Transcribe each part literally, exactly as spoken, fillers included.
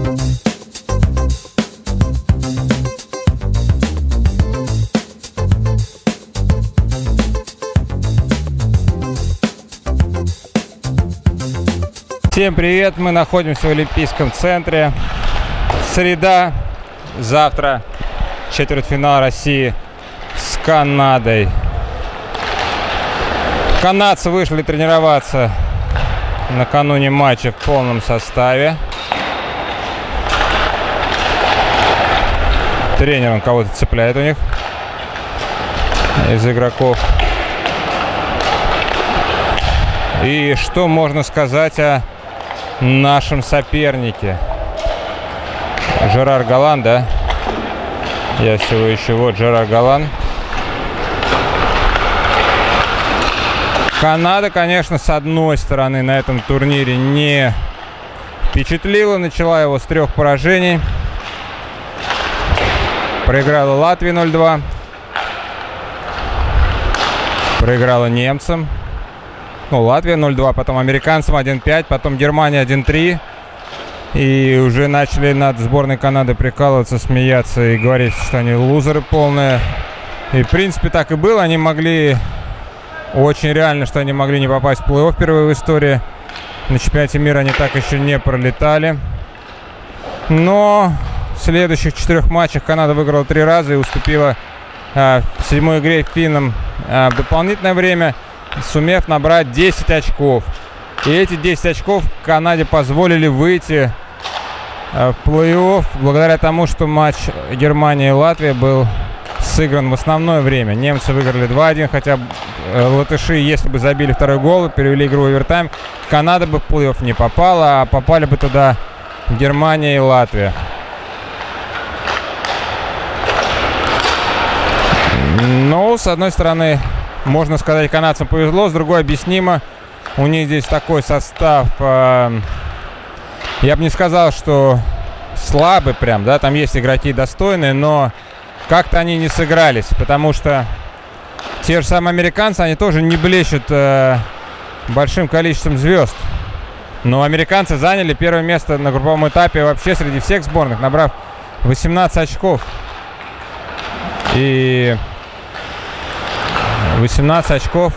Всем привет! Мы находимся в Олимпийском центре. Среда. Завтра четвертьфинал России с Канадой. Канадцы вышли тренироваться накануне матча в полном составе. Тренер он кого-то цепляет у них из игроков. И что можно сказать о нашем сопернике? Жерар Голлан, да? Я всего ищу. Вот Жерар Голлан. Канада, конечно, с одной стороны на этом турнире не впечатлила. Начала его с трех поражений. Проиграла Латвии ноль два. Проиграла немцам. Ну, Латвия ноль два, потом американцам один пять, потом Германия один три. И уже начали над сборной Канады прикалываться, смеяться и говорить, что они лузеры полные. И, в принципе, так и было. Они могли... Очень реально, что они могли не попасть в плей-офф впервые в истории. На чемпионате мира они так еще не пролетали. Но в следующих четырех матчах Канада выиграла три раза и уступила а, в седьмой игре финнам а, в дополнительное время, сумев набрать десять очков. И эти десять очков Канаде позволили выйти в плей-офф благодаря тому, что матч Германия и Латвия был сыгран в основное время. Немцы выиграли два один, хотя латыши, если бы забили второй гол, перевели игру в овертайм, Канада бы в плей-офф не попала, а попали бы туда Германия и Латвия. Ну, с одной стороны, можно сказать, канадцам повезло, с другой объяснимо. У них здесь такой состав, э, я бы не сказал, что слабый прям, да, там есть игроки достойные, но как-то они не сыгрались, потому что те же самые американцы, они тоже не блещут э, большим количеством звезд. Но американцы заняли первое место на групповом этапе вообще среди всех сборных, набрав восемнадцать очков. И восемнадцать очков.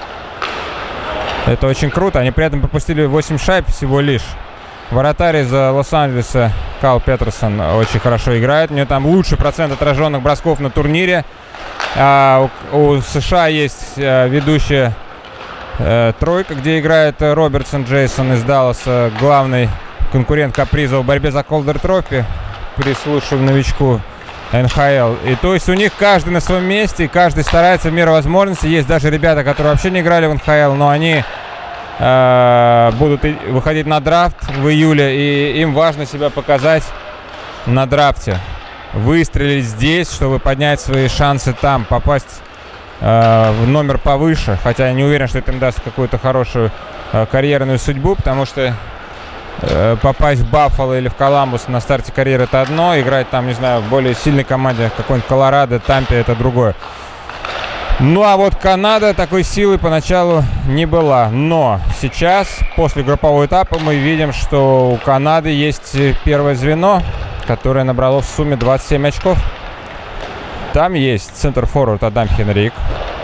Это очень круто. Они при этом пропустили восемь шайб всего лишь. Вратарь из Лос-Анджелеса Карл Петерсон очень хорошо играет. У него там лучший процент отраженных бросков на турнире. А у, у США есть а, ведущая а, тройка, где играет Робертсон Джейсон из Далласа, главный конкурент Каприза в борьбе за Колдер Трофи, прислушав новичку эн ха эл. И то есть у них каждый на своем месте, каждый старается в меру возможностей. Есть даже ребята, которые вообще не играли в эн ха эл, но они э, будут выходить на драфт в июле, и им важно себя показать на драфте. Выстрелить здесь, чтобы поднять свои шансы там, попасть э, в номер повыше. Хотя я не уверен, что это им даст какую-то хорошую э, карьерную судьбу, потому что попасть в Баффало или в Коламбус на старте карьеры — это одно, играть там, не знаю, в более сильной команде, какой-нибудь Колорадо, Тампе — это другое. Ну а вот Канада такой силы поначалу не была. Но сейчас, после группового этапа, мы видим, что у Канады есть первое звено, которое набрало в сумме двадцать семь очков. Там есть центр-форвард Адам Хенрик.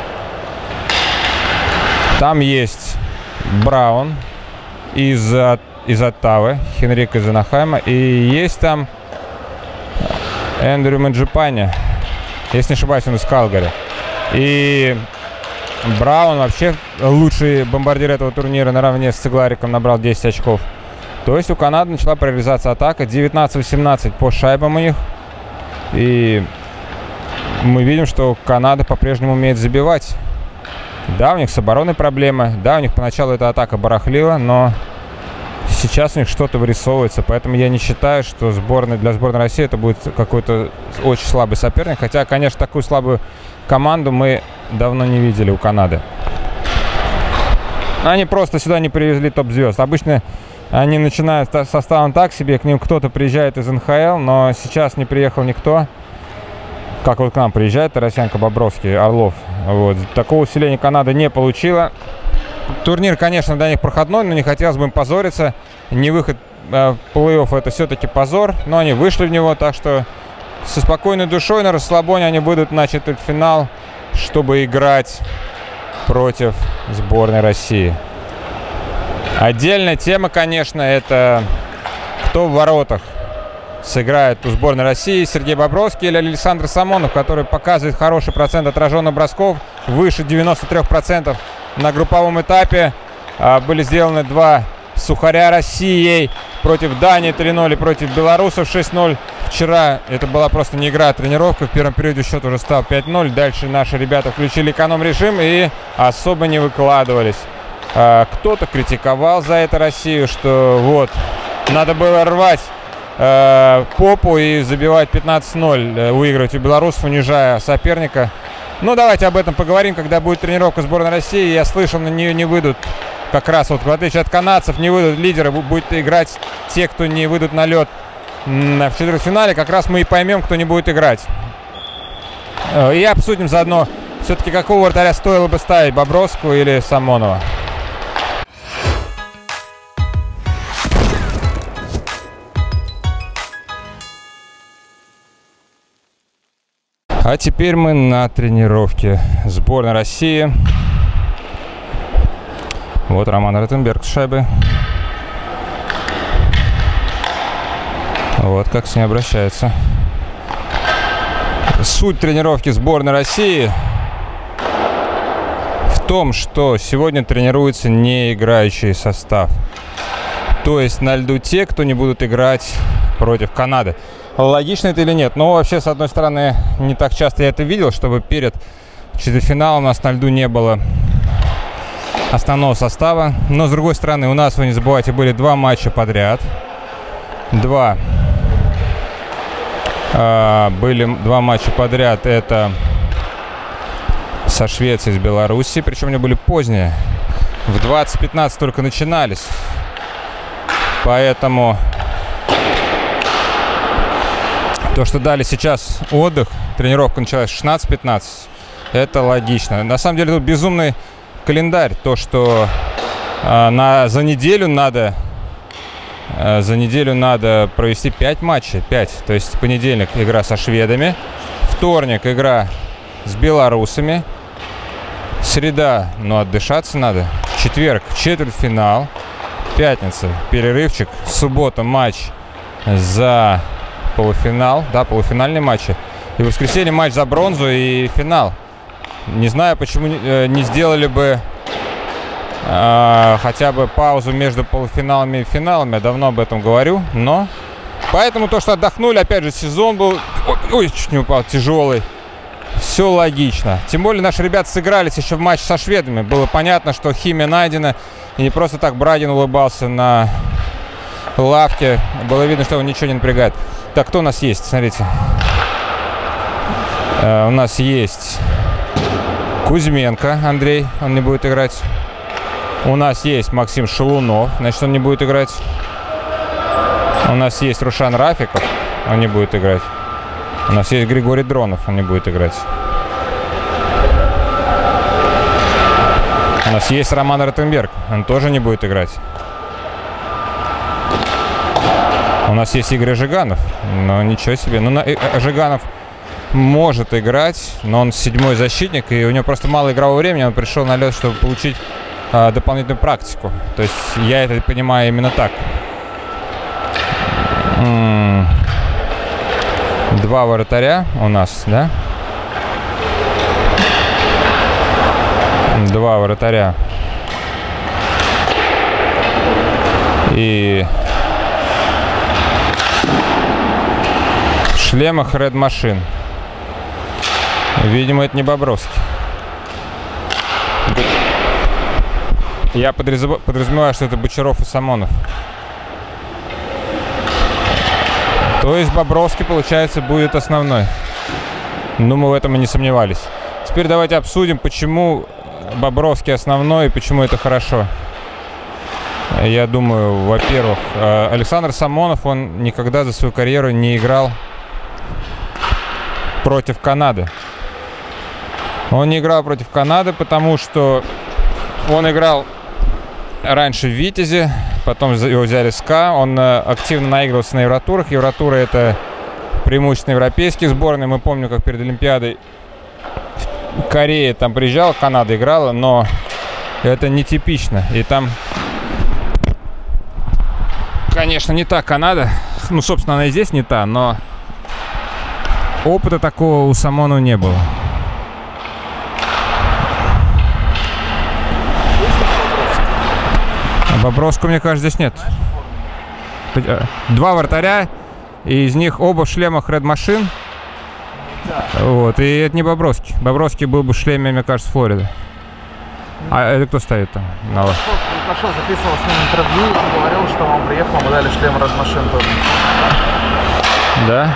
Там есть Браун из из Оттавы, Хенрик из Анахайма, и есть там Эндрю Манджипани, если не ошибаюсь, он из Калгари. И Браун вообще лучший бомбардир этого турнира, наравне с Цеглариком, набрал десять очков. То есть у Канады начала прорезаться атака, девятнадцать восемнадцать по шайбам у них. И мы видим, что Канада по-прежнему умеет забивать. Да, у них с обороной проблемы, да, у них поначалу эта атака барахлила, но сейчас у них что-то вырисовывается, поэтому я не считаю, что сборная, для сборной России это будет какой-то очень слабый соперник. Хотя, конечно, такую слабую команду мы давно не видели у Канады. Они просто сюда не привезли топ-звезд. Обычно они начинают с составом так себе, к ним кто-то приезжает из эн ха эл, но сейчас не приехал никто. Как вот к нам приезжает Тарасенко, Бобровский, Орлов. Вот. Такого усиления Канада не получила. Турнир, конечно, для них проходной, но не хотелось бы им позориться. Не выход плей-офф это все-таки позор, но они вышли в него, так что со спокойной душой, на расслабоне они выйдут на четвертьфинал, чтобы играть против сборной России. Отдельная тема, конечно, это кто в воротах сыграет у сборной России, Сергей Бобровский или Александр Самонов, который показывает хороший процент отраженных бросков, выше девяноста трёх процентов на групповом этапе. Были сделаны два сухаря Россией против Дании три ноль и против белорусов шесть ноль. Вчера это была просто не игра, а тренировка. В первом периоде счет уже стал пять ноль. Дальше наши ребята включили эконом-режим и особо не выкладывались. Кто-то критиковал за это Россию, что вот, надо было рвать э, попу и забивать пятнадцать ноль, выигрывать у белорусов, унижая соперника. Ну, давайте об этом поговорим, когда будет тренировка сборной России. Я слышал, на нее не выйдут, как раз вот в отличие от канадцев, не выйдут лидеры, будут играть те, кто не выйдут на лед в четвертьфинале. Как раз мы и поймем, кто не будет играть. И обсудим заодно, все-таки какого вратаря стоило бы ставить, Бобровского или Самонова. А теперь мы на тренировке сборной России. Вот Роман Ротенберг с шайбой. Вот как с ней обращается. Суть тренировки сборной России в том, что сегодня тренируется не играющий состав. То есть на льду те, кто не будут играть против Канады. Логично это или нет? Но вообще, с одной стороны, не так часто я это видел, чтобы перед четвертьфиналом у нас на льду не было основного состава. Но, с другой стороны, у нас, вы не забывайте, были два матча подряд. Два. А, были два матча подряд. Это со Швецией, с Белоруссией. Причем они были поздние. В двадцать пятнадцать только начинались. Поэтому то, что дали сейчас отдых, тренировка началась в шестнадцать пятнадцать, это логично. На самом деле тут безумный календарь. То, что э, на, за неделю надо э, за неделю надо провести пять матчей. пять. То есть понедельник игра со шведами, вторник игра с белорусами, среда, ну отдышаться надо, четверг четвертьфинал, пятница перерывчик, суббота матч за полуфинал, да, полуфинальные матчи. И в воскресенье матч за бронзу и финал. Не знаю, почему не, не сделали бы э, хотя бы паузу между полуфиналами и финалами. Я давно об этом говорю, но... Поэтому то, что отдохнули, опять же, сезон был... Ой, чуть не упал, тяжелый. Все логично. Тем более наши ребята сыгрались еще в матче со шведами. Было понятно, что химия найдена. И не просто так Брагин улыбался на лавке. Было видно, что его ничего не напрягает. Так, кто у нас есть? Смотрите. Uh, у нас есть Кузьменко Андрей, он не будет играть. У нас есть Максим Шелунов, значит, он не будет играть. У нас есть Рушан Рафиков, он не будет играть. У нас есть Григорий Дронов, он не будет играть. У нас есть Роман Ротенберг, он тоже не будет играть. У нас есть Игорь Жиганов, но ничего себе. Ну, на, э, Жиганов может играть, но он седьмой защитник, и у него просто мало игрового времени. Он пришел на лед, чтобы получить э, дополнительную практику. То есть я это понимаю именно так. М-м- Два вратаря у нас, да? Два вратаря. И... в шлемах Red Machine. Видимо, это не Бобровский. Я подразумеваю, что это Бочаров и Самонов. То есть Бобровский, получается, будет основной. Ну, мы в этом и не сомневались. Теперь давайте обсудим, почему Бобровский основной и почему это хорошо. Я думаю, во-первых, Александр Самонов, он никогда за свою карьеру не играл против Канады. Он не играл против Канады, потому что он играл раньше в Витязе, потом его взяли СКА. Он активно наигрывался на Евротурах. Евротуры — это преимущественно европейские сборные. Мы помним, как перед Олимпиадой Корея там приезжала, Канада играла, но это нетипично. И там, конечно, не та Канада. Ну, собственно, она и здесь не та, но опыта такого у Самонова не было. А Бобровского, мне кажется, здесь нет. Два вратаря, и из них оба в шлемах Red Machine. Вот, и это не Бобровский. Бобровский был бы в шлеме, мне кажется, Флорида. А это кто стоит там? Лукашов записывал с ним интервью и говорил, что он приехал, мы дали шлем Red Machine тоже. Да?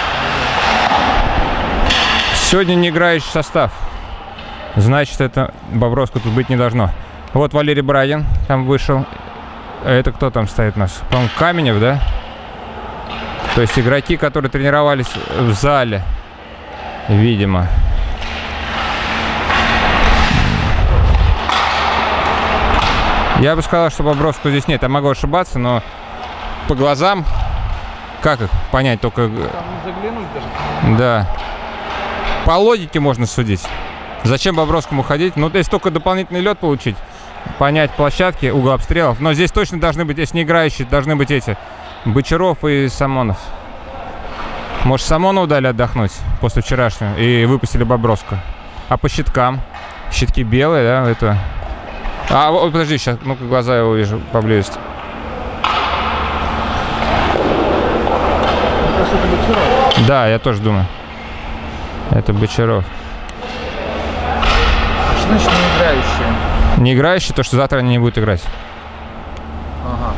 Сегодня не играющий состав. Значит, это Бобровского тут быть не должно. Вот Валерий Брагин там вышел. Это кто там стоит у нас? По-моему, Каменев, да? То есть игроки, которые тренировались в зале, видимо. Я бы сказал, что Бобровского здесь нет. Я могу ошибаться, но по глазам, как их понять, только... Там не заглянуть даже. Да. По логике можно судить. Зачем Бобровскому ходить? Ну, то есть только дополнительный лед получить, понять площадки, угол обстрелов. Но здесь точно должны быть, если не играющие, должны быть эти Бочаров и Самонов. Может, Самонову дали отдохнуть после вчерашнего и выпустили Бобровского. А по щиткам? Щитки белые, да, это... А, вот, подожди, сейчас, ну-ка, глаза его вижу поблизости. Мне кажется, это Бочаров. Да, я тоже думаю. Это Бочаров. Что значит не играющие? Не играющие, то, что завтра они не будут играть. Ага.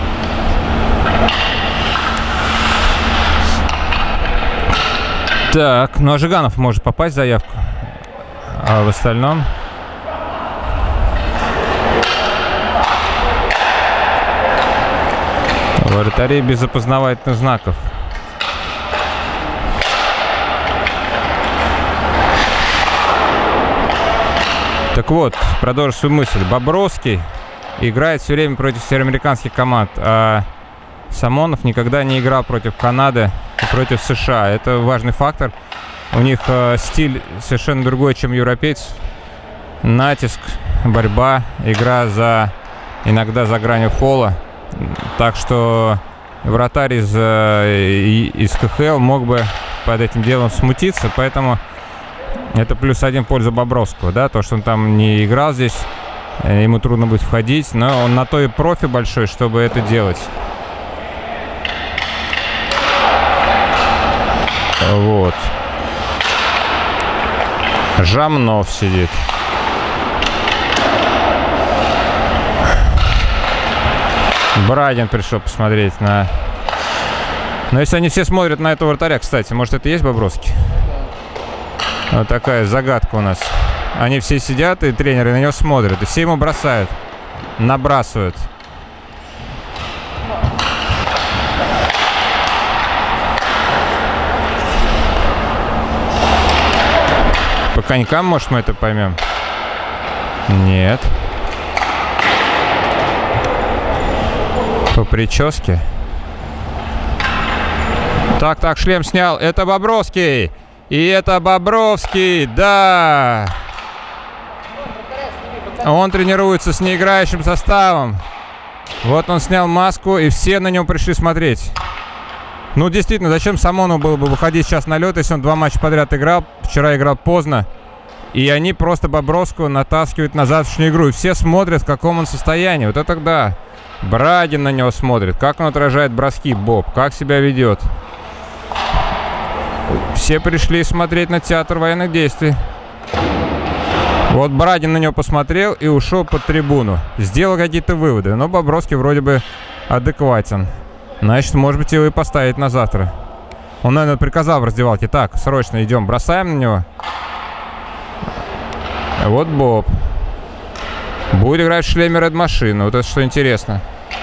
Так, ну а Жиганов может попасть в заявку. А в остальном... Вратари без опознавательных знаков. Так вот, продолжу свою мысль. Бобровский играет все время против североамериканских команд, а Самонов никогда не играл против Канады и против США. Это важный фактор. У них э, стиль совершенно другой, чем европейцев. Натиск, борьба, игра за иногда за гранью фола. Так что вратарь из, из КХЛ мог бы под этим делом смутиться, поэтому это плюс один в пользу Бобровского, да, то, что он там не играл здесь, ему трудно будет входить, но он на то и профи большой, чтобы это делать. Вот. Жамнов сидит. Брагин пришел посмотреть на... Но если они все смотрят на этого вратаря, кстати, может, это и есть Бобровский? Вот такая загадка у нас. Они все сидят, и тренеры на него смотрят, и все ему бросают, набрасывают. По конькам, может, мы это поймем? Нет. По прическе. Так, так, шлем снял. Это Бобровский. И это Бобровский, да. Он тренируется с неиграющим составом. Вот он снял маску, и все на него пришли смотреть. Ну, действительно, зачем Самонову было бы выходить сейчас на лед, если он два матча подряд играл? Вчера играл поздно. И они просто Бобровского натаскивают на завтрашнюю игру. И все смотрят, в каком он состоянии. Вот это да. Брагин на него смотрит. Как он отражает броски, Боб. Как себя ведет. Все пришли смотреть на театр военных действий. Вот Брагин на него посмотрел и ушел под трибуну. Сделал какие-то выводы. Но Бобровский вроде бы адекватен. Значит, может быть, его и поставить на завтра. Он, наверное, приказал в раздевалке. Так, срочно идем, бросаем на него. Вот Боб. Будет играть в шлеме Red Machine. Вот это что интересно.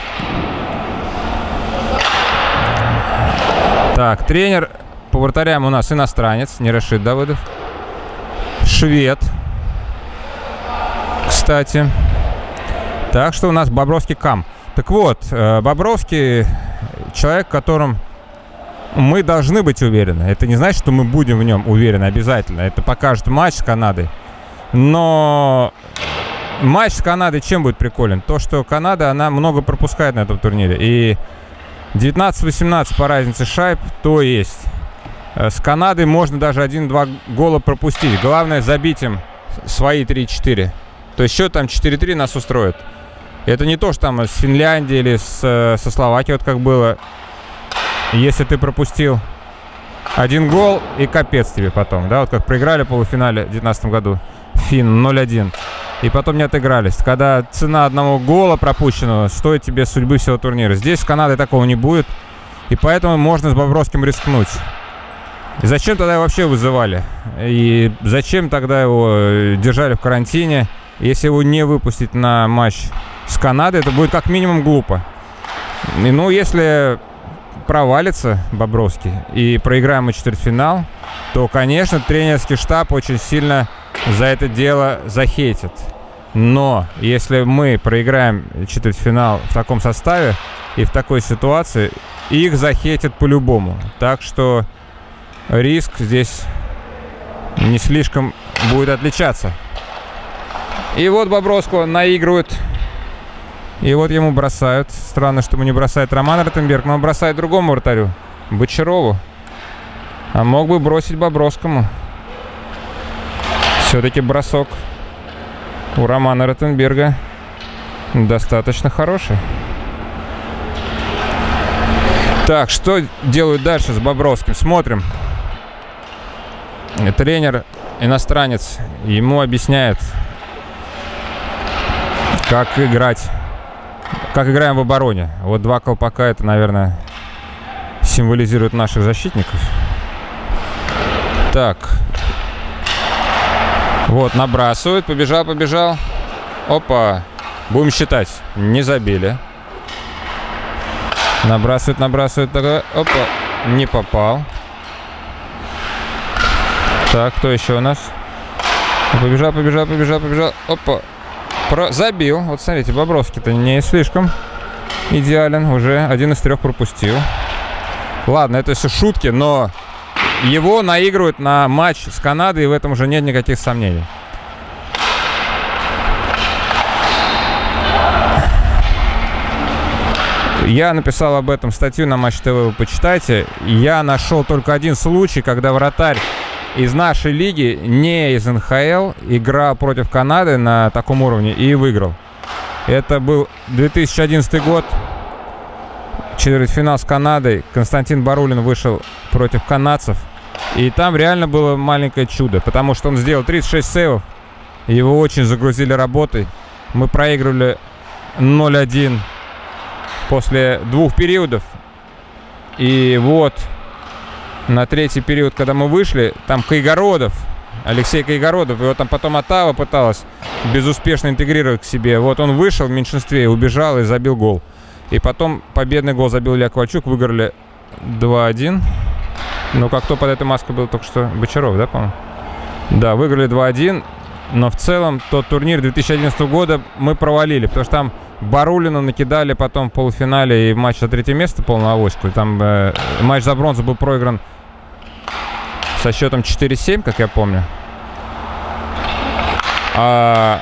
Так, тренер по вратарям у нас иностранец. Не Рашид Давыдов. Швед. Кстати. Так что у нас Бобровский Кам. Так вот, Бобровский человек, в котором мы должны быть уверены. Это не значит, что мы будем в нем уверены обязательно. Это покажет матч с Канадой. Но матч с Канадой чем будет приколен? То, что Канада, она много пропускает на этом турнире. И девятнадцать-восемнадцать по разнице шайб, то есть с Канадой можно даже один-два гола пропустить. Главное забить им свои три-четыре. То есть счет там четыре-три нас устроит. Это не то, что там с Финляндией или с, со Словакией, вот как было. Если ты пропустил один гол, и капец тебе потом. Да, вот как проиграли в полуфинале в две тысячи девятнадцатом году. Фин ноль один. И потом не отыгрались. Когда цена одного гола пропущенного стоит тебе судьбы всего турнира. Здесь с Канадой такого не будет. И поэтому можно с Бобровским рискнуть. И зачем тогда его вообще вызывали? И зачем тогда его держали в карантине? Если его не выпустить на матч с Канадой, это будет как минимум глупо. И, ну, если провалится Бобровский и проиграем мы четвертьфинал, то, конечно, тренерский штаб очень сильно за это дело захейтит. Но если мы проиграем четвертьфинал в таком составе и в такой ситуации, их захейтят по-любому. Так что риск здесь не слишком будет отличаться. И вот Бобровского наигрывают. И вот ему бросают. Странно, что ему не бросает Роман Ротенберг, но он бросает другому вратарю, Бочарову. А мог бы бросить Бобровскому. Все-таки бросок у Романа Ротенберга достаточно хороший. Так, что делают дальше с Бобровским? Смотрим. Тренер, иностранец, ему объясняет, как играть, как играем в обороне. Вот два колпака, это, наверное, символизирует наших защитников. Так. Вот, набрасывают, побежал, побежал. Опа. Будем считать. Не забили. Набрасывают, набрасывают. Такой. Опа. Не попал. Так, кто еще у нас? Побежал, побежал, побежал, побежал. Опа. Про... Забил. Вот смотрите, Бобровский-то не слишком идеален. Уже один из трех пропустил. Ладно, это все шутки, но его наигрывают на матч с Канадой, и в этом уже нет никаких сомнений. Я написал об этом статью на Матч ТВ, вы почитайте. Я нашел только один случай, когда вратарь из нашей лиги, не из эн ха эл, играл против Канады на таком уровне и выиграл. Это был две тысячи одиннадцатый год. Четвертьфинал с Канадой. Константин Барулин вышел против канадцев. И там реально было маленькое чудо, потому что он сделал тридцать шесть сейвов. Его очень загрузили работой. Мы проигрывали ноль один после двух периодов. И вот на третий период, когда мы вышли, там Кайгородов, Алексей Кайгородов, его там потом Оттава пыталась безуспешно интегрировать к себе. Вот он вышел в меньшинстве, убежал и забил гол. И потом победный гол забил Илья Ковальчук, выиграли два один. Ну, как кто под этой маской был только что? Бочаров, да, по-моему? Да, выиграли два один. Но в целом тот турнир две тысячи одиннадцатого года мы провалили, потому что там Барулина накидали потом в полуфинале и в матч за третье место полную авоську. Там э, матч за бронзу был проигран со счетом четыре семь, как я помню. А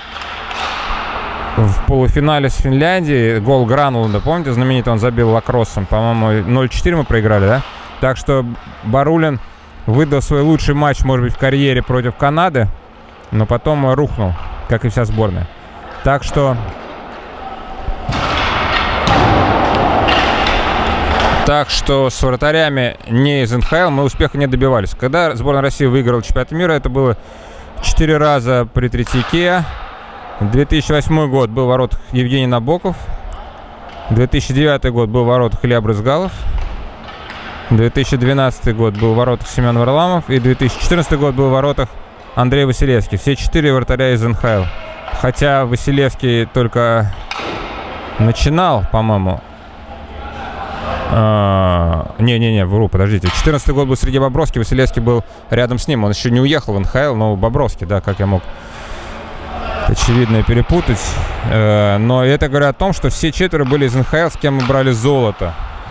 в полуфинале с Финляндией гол Гранулда, помните, знаменитый, он забил лакроссом, по-моему, ноль четыре мы проиграли, да? Так что Барулин выдал свой лучший матч, может быть, в карьере против Канады, но потом рухнул, как и вся сборная. Так что... Так что с вратарями не из эн ха эл мы успеха не добивались. Когда сборная России выиграла чемпионат мира, это было четыре раза при Третьяке. две тысячи восьмой год был в воротах Евгений Набоков. две тысячи девятый год был в воротах Илья Брызгалов. две тысячи двенадцатый год был в воротах Семен Варламов. И две тысячи четырнадцатый год был в воротах Андрей Василевский. Все четыре вратаря из эн ха эл. Хотя Василевский только начинал, по-моему. Не-не-не, вру, подождите. четырнадцатый год был среди Бобровских, Василевский был рядом с ним. Он еще не уехал в эн ха эл, но Бобровский, да, как я мог очевидно перепутать. Но это говорит о том, что все четверо были из эн ха эл, с кем мы брали золото.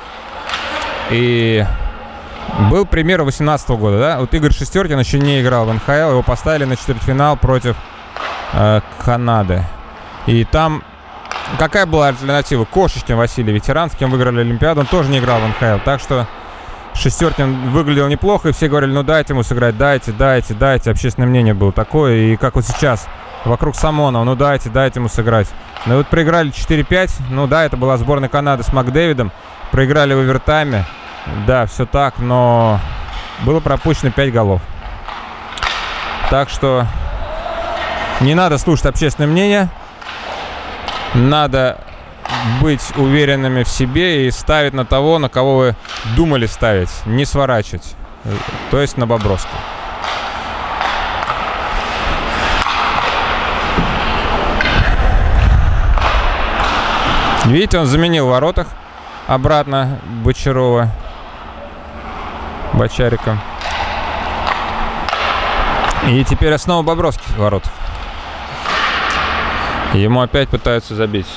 И был пример восемнадцатого года, да? Вот Игорь Шестеркин еще не играл в эн ха эл, его поставили на четвертьфинал против э, Канады. И там какая была альтернатива? Кошечкин Василий, ветеран, с кем выиграли Олимпиаду, он тоже не играл в эн ха эл. Так что Шестеркин выглядел неплохо, и все говорили, ну дайте ему сыграть, дайте, дайте, дайте. Общественное мнение было такое, и как вот сейчас вокруг Самонова, ну дайте, дайте ему сыграть. Ну вот проиграли четыре пять, ну да, это была сборная Канады с Макдэвидом, проиграли в овертайме, да, все так, но было пропущено пять голов. Так что не надо слушать общественное мнение, надо быть уверенными в себе и ставить на того, на кого вы думали ставить, не сворачивать, то есть на Бобровского. Видите, он заменил в воротах обратно Бочарова, Бочарика. И теперь снова Бобровский в воротах. Ему опять пытаются забить.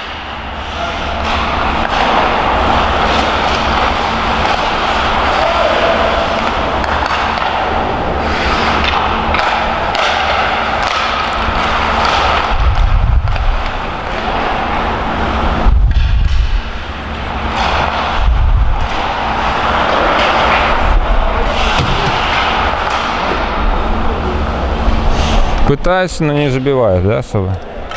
Пытается, но не забивает, да, особо?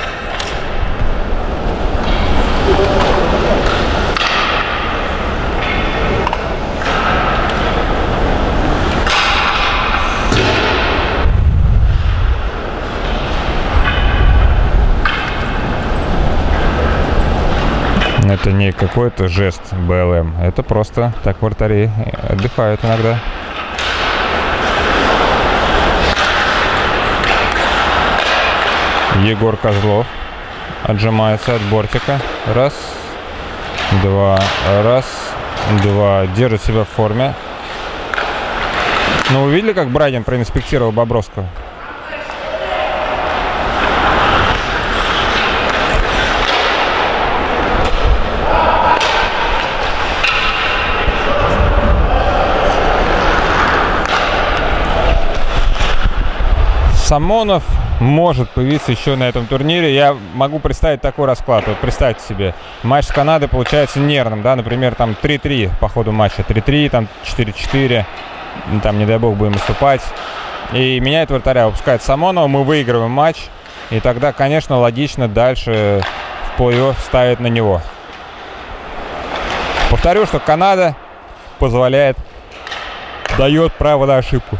Это не какой-то жест бэ эл эм, это просто так вратари отдыхают иногда. Егор Козлов отжимается от бортика. Раз, два, раз, два. Держит себя в форме. Ну, вы видели, как Брагин проинспектировал Бобровского? Самонов может появиться еще на этом турнире. Я могу представить такой расклад. Вот представьте себе, матч с Канадой получается нервным, да, например, там три три по ходу матча, три три, там четыре четыре, там, не дай бог, будем наступать. И меняет вратаря, выпускает Самонова, мы выигрываем матч, и тогда, конечно, логично дальше в плей-офф ставить на него. Повторю, что Канада позволяет, дает право на ошибку.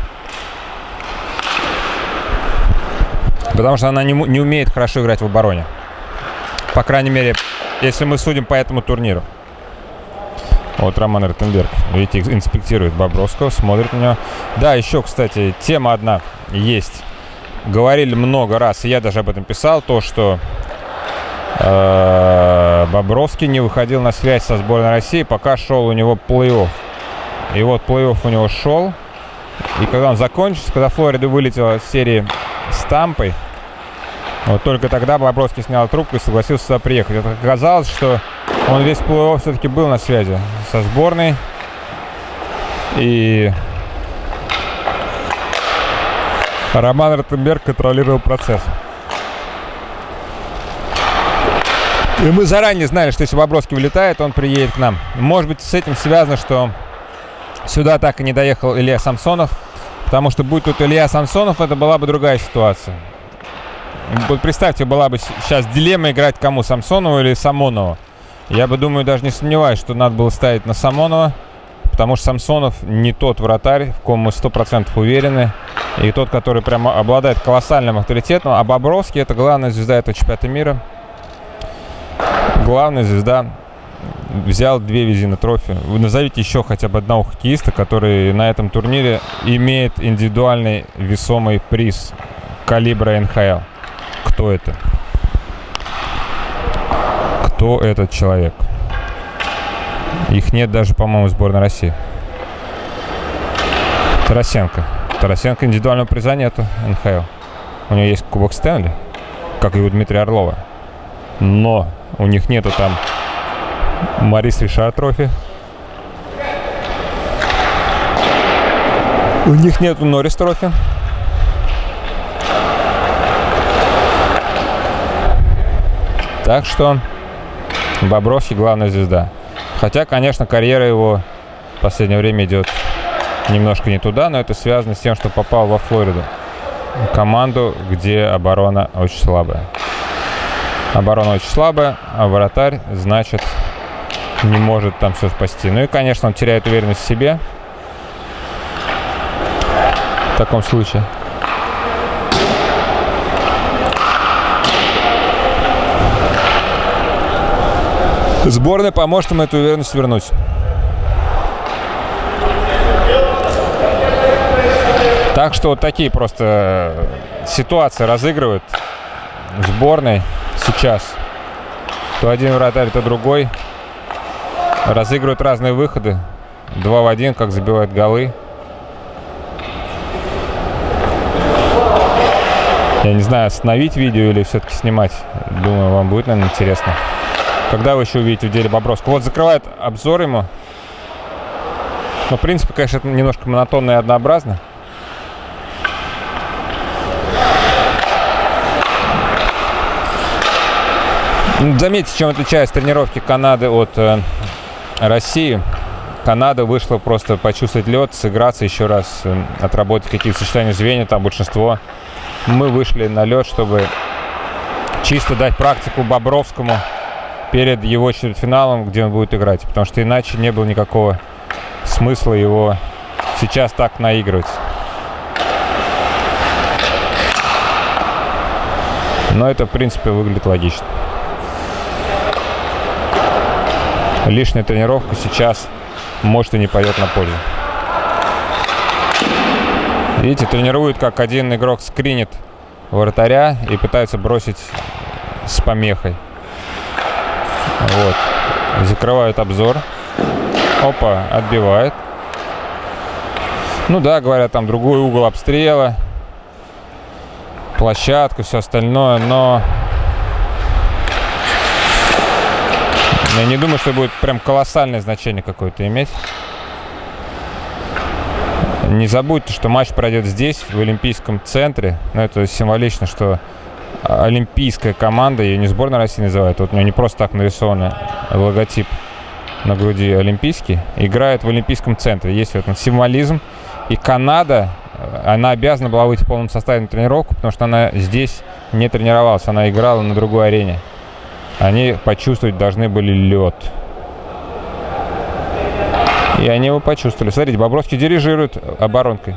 Потому что она не, не умеет хорошо играть в обороне. По крайней мере, если мы судим по этому турниру. Вот Роман Ротенберг, видите, инспектирует Бобровского, смотрит на него. Да, еще, кстати, тема одна есть. Говорили много раз, и я даже об этом писал, то, что э, Бобровский не выходил на связь со сборной России, пока шел у него плей-офф. И вот плей-офф у него шел. И когда он закончился, когда Флорида вылетела из серии с Тампой, вот только тогда Бобровский снял трубку и согласился сюда приехать. Это оказалось, что он весь плей-офф все-таки был на связи со сборной. И Роман Ротенберг контролировал процесс. И мы заранее знали, что если Бобровский вылетает, он приедет к нам. Может быть, с этим связано, что сюда так и не доехал Илья Самсонов. Потому что будь тут Илья Самсонов, это была бы другая ситуация. Вот представьте, была бы сейчас дилемма играть кому, Самсонову или Самонову. Я бы, думаю, даже не сомневаюсь, что надо было ставить на Самонова. Потому что Самсонов не тот вратарь, в ком мы сто процентов уверены. И тот, который прямо обладает колоссальным авторитетом. А Бобровский — это главная звезда этого чемпионата мира. Главная звезда. Взял две Визина трофи. Вы назовите еще хотя бы одного хоккеиста, который на этом турнире имеет индивидуальный весомый приз калибра эн ха эл. Кто это? Кто этот человек? Их нет даже, по-моему, в сборной России. Тарасенко. Тарасенко индивидуального приза нету эн ха эл. У него есть Кубок Стэнли. как и у Дмитрия Орлова. Но у них нету там Марис Ришар трофи. У них нету Норрис трофи. Так что Бобровский главная звезда. Хотя, конечно, карьера его в последнее время идет немножко не туда, но это связано с тем, что попал во Флориду. Команду, где оборона очень слабая. Оборона очень слабая, а вратарь, значит, не может там все спасти. Ну и, конечно, он теряет уверенность в себе. В таком случае. Сборная поможет ему эту уверенность вернуть. Так что вот такие просто ситуации разыгрывают в сборной сейчас. То один вратарь, то другой. Разыгрывают разные выходы. Два в один, как забивают голы. Я не знаю, остановить видео или все-таки снимать. Думаю, вам будет, наверное, интересно. Когда вы еще увидите в деле Бобровского? Вот закрывает обзор ему. Но, в принципе, конечно, это немножко монотонно и однообразно. Заметьте, чем отличается тренировки Канады от э, России. Канада вышла просто почувствовать лед, сыграться еще раз, э, отработать какие-то сочетания звеньев, там большинство. Мы вышли на лед, чтобы чисто дать практику Бобровскому перед его четвертьфиналом, где он будет играть. Потому что иначе не было никакого смысла его сейчас так наигрывать. Но это, в принципе, выглядит логично. Лишняя тренировка сейчас может и не пойдет на пользу. Видите, тренируют, как один игрок скринит вратаря и пытается бросить с помехой. Вот. Закрывают обзор. Опа, отбивает. Ну да, говорят, там другой угол обстрела. Площадка, все остальное, но... Я не думаю, что будет прям колоссальное значение какое-то иметь. Не забудьте, что матч пройдет здесь, в Олимпийском центре. Но это символично, что олимпийская команда, ее не сборная России называют, вот у нее не просто так нарисован логотип на груди олимпийский, играет в Олимпийском центре. Есть в этом символизм. И Канада, она обязана была выйти в полном составе на тренировку, потому что она здесь не тренировалась, она играла на другой арене. Они почувствовать должны были лед. И они его почувствовали. Смотрите, Бобровский дирижирует оборонкой.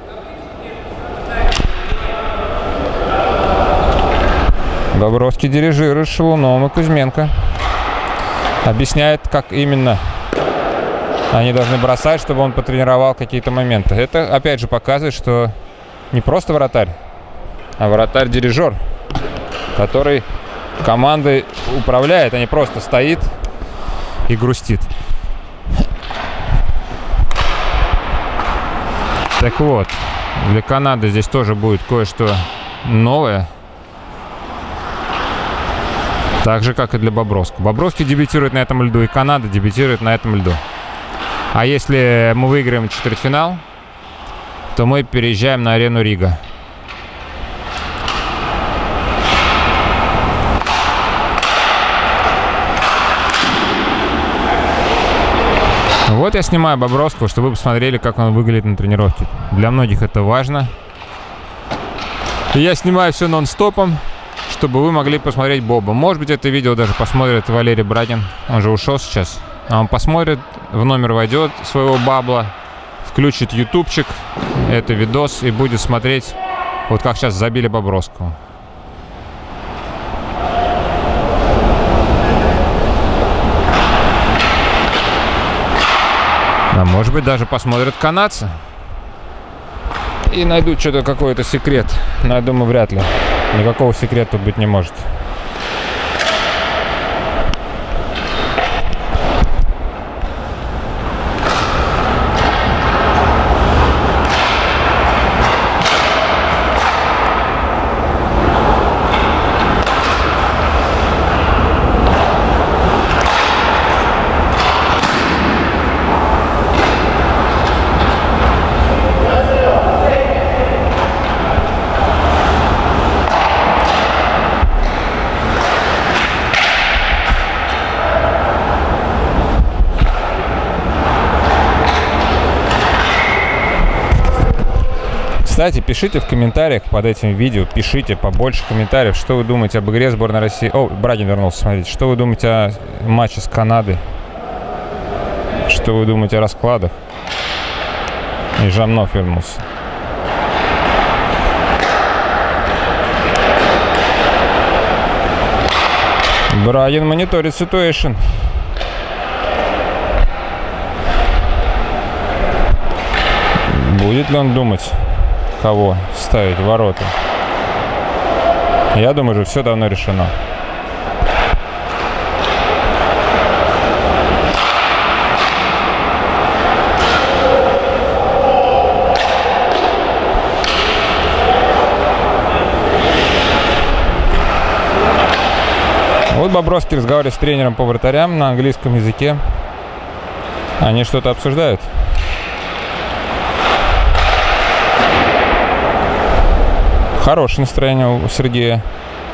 Бобровский дирижирует Шалуновым и Кузьменко. Объясняет, как именно они должны бросать, чтобы он потренировал какие-то моменты. Это, опять же, показывает, что не просто вратарь, а вратарь-дирижер, который командой управляет, а не просто стоит и грустит. Так вот, для Канады здесь тоже будет кое-что новое. Так же, как и для Бобровского. Бобровский дебютирует на этом льду, и Канада дебютирует на этом льду. А если мы выиграем четвертьфинал, то мы переезжаем на арену Рига. Вот я снимаю Бобровского, чтобы вы посмотрели, как он выглядит на тренировке. Для многих это важно. И я снимаю все нон-стопом, чтобы вы могли посмотреть Боба. Может быть, это видео даже посмотрит Валерий Брагин. Он же ушел сейчас. А он посмотрит, в номер войдет своего бабла, включит ютубчик, это видос, и будет смотреть, вот как сейчас забили Бобровского. А может быть, даже посмотрят канадцы и найдут что-то, какой-то секрет. Но я думаю, вряд ли. Никакого секрета тут быть не может. Кстати, пишите в комментариях под этим видео, пишите побольше комментариев, что вы думаете об игре сборной России. О, Брагин вернулся, смотрите. Что вы думаете о матче с Канадой? Что вы думаете о раскладах? И Жамнов вернулся. Брагин мониторит ситуацию. Будет ли он думать, кого ставить в ворота? Я думаю, что все давно решено. Вот Бобровский разговаривает с тренером по вратарям на английском языке. Они что-то обсуждают. Хорошее настроение у Сергея.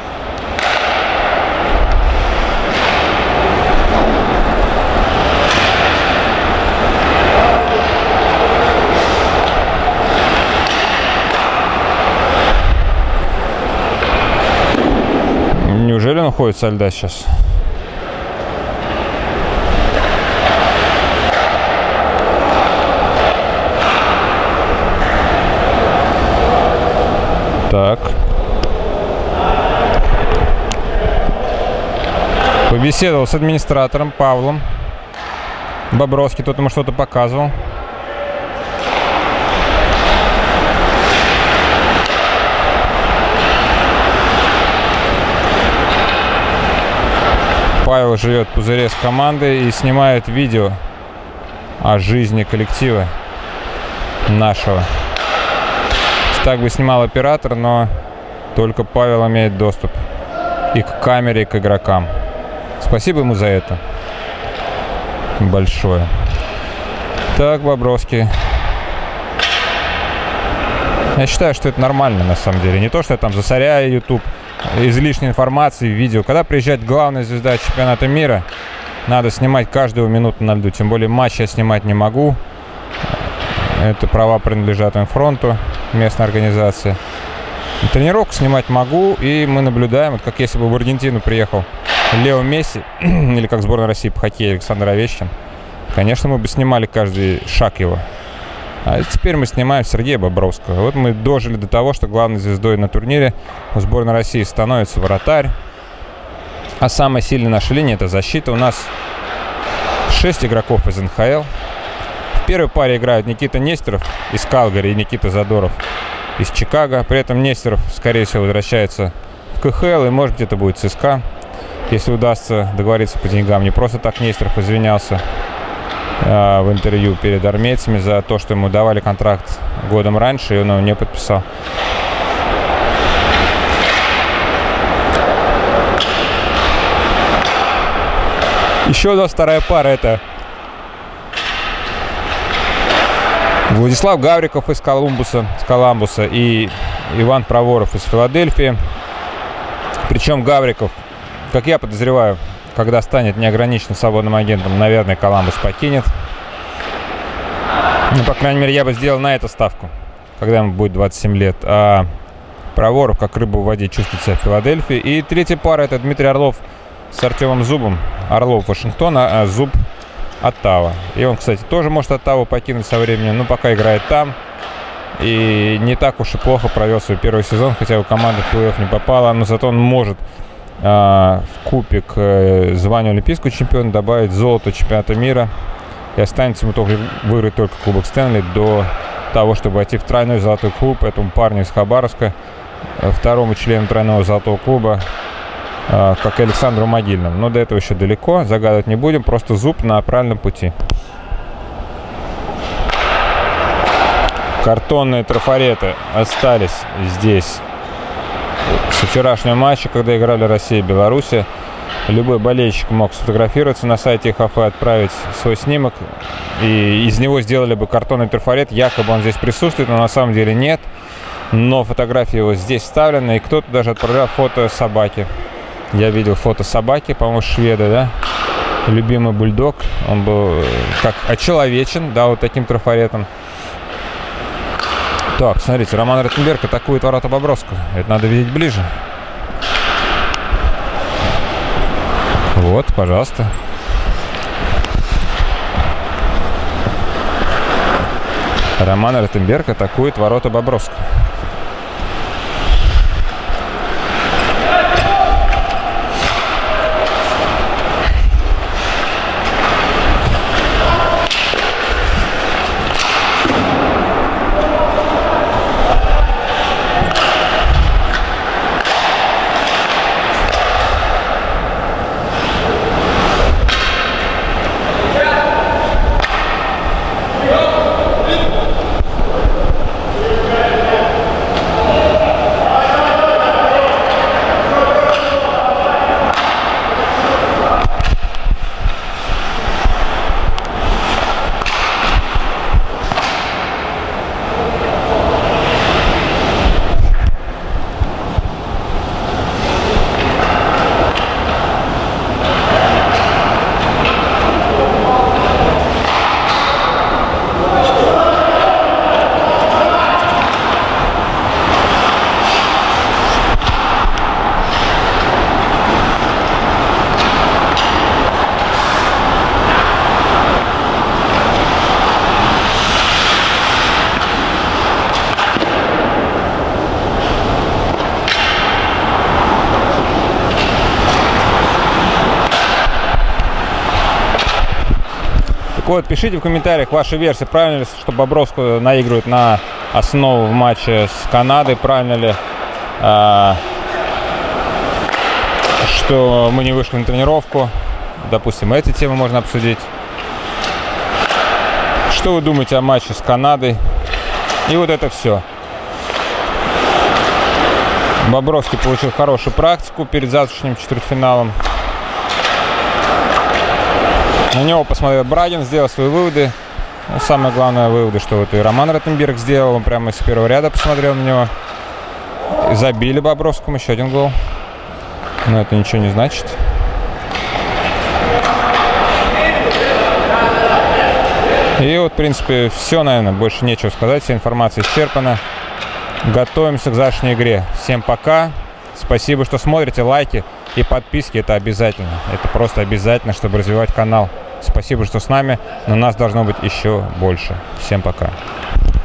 Неужели он уходит со льда сейчас? Так. Побеседовал с администратором Павлом Бобровский, тот ему что-то показывал. Павел живет в пузыре с командой и снимает видео о жизни коллектива нашего. Так бы снимал оператор, но только Павел имеет доступ и к камере, и к игрокам. Спасибо ему за это большое. Так, Бобровский. Я считаю, что это нормально на самом деле. Не то, что я там засоряю YouTube излишней информации, видео. Когда приезжает главная звезда чемпионата мира, надо снимать каждую минуту на льду. Тем более матч я снимать не могу. Это права принадлежат инфронту, местной организации. Тренировку снимать могу, и мы наблюдаем, вот как если бы в Аргентину приехал Лео Месси, или как сборная России по хоккею Александр Овечкин, конечно, мы бы снимали каждый шаг его. А теперь мы снимаем Сергея Бобровского. Вот мы дожили до того, что главной звездой на турнире у сборной России становится вратарь. А самая сильная наша линия — это защита. У нас шесть игроков из эн ха эл. В первой паре играют Никита Нестеров из Калгари и Никита Задоров из Чикаго. При этом Нестеров, скорее всего, возвращается в ка ха эл, и, может быть, это будет ЦСКА, если удастся договориться по деньгам. Не просто так Нестеров извинялся э, в интервью перед армейцами за то, что ему давали контракт годом раньше, и он его не подписал. Еще одна вторая пара — это Владислав Гавриков из Колумбуса, из Коламбуса и Иван Проворов из Филадельфии. Причем Гавриков, как я подозреваю, когда станет неограниченным свободным агентом, наверное, Коламбус покинет. Ну, по крайней мере, я бы сделал на это ставку, когда ему будет двадцать семь лет. А Проворов, как рыба в воде, чувствует себя в Филадельфии. И третья пара — это Дмитрий Орлов с Артемом Зубом. Орлов Вашингтона, а Зуб Оттава. И он, кстати, тоже может Оттаву покинуть со временем, но пока играет там. И не так уж и плохо провел свой первый сезон, хотя его команда в плей-офф не попала. Но зато он может э, в кубе к э, званию олимпийского чемпиона добавить золото чемпионата мира. И останется ему только выиграть только Кубок Стэнли до того, чтобы войти в тройной золотой клуб. Этому парню из Хабаровска, второму члену тройного золотого клуба, как и Александру Могильному. Но до этого еще далеко, загадывать не будем, просто Зуб на правильном пути. Картонные трафареты остались здесь со вчерашнего матча, когда играли Россия и Белоруссия. Любой болельщик мог сфотографироваться на сайте ха эф, отправить свой снимок, и из него сделали бы картонный трафарет, якобы он здесь присутствует, но на самом деле нет. Но фотографии его здесь вставлены, и кто-то даже отправлял фото собаки. Я видел фото собаки, по-моему, шведа, да? Любимый бульдог. Он был как очеловечен, да, вот таким трафаретом. Так, смотрите, Роман Ротенберг атакует ворота Бобровского. Это надо видеть ближе. Вот, пожалуйста. Роман Ротенберг атакует ворота Бобровского. Вот, пишите в комментариях ваши версии, правильно ли, что Бобровского наигрывают на основу в матче с Канадой, правильно ли, э, что мы не вышли на тренировку. Допустим, эти темы можно обсудить. Что вы думаете о матче с Канадой? И вот это все. Бобровский получил хорошую практику перед завтрашним четвертьфиналом. На него посмотрел Брагин, сделал свои выводы. Ну, самое главное выводы, что вот и Роман Ротенберг сделал. Он прямо из первого ряда посмотрел на него. И забили Бобровскому еще один гол. Но это ничего не значит. И вот, в принципе, все, наверное. Больше нечего сказать. Вся информация исчерпана. Готовимся к завтрашней игре. Всем пока. Спасибо, что смотрите. Лайки и подписки — это обязательно. Это просто обязательно, чтобы развивать канал. Спасибо, что с нами, но нас должно быть еще больше. Всем пока.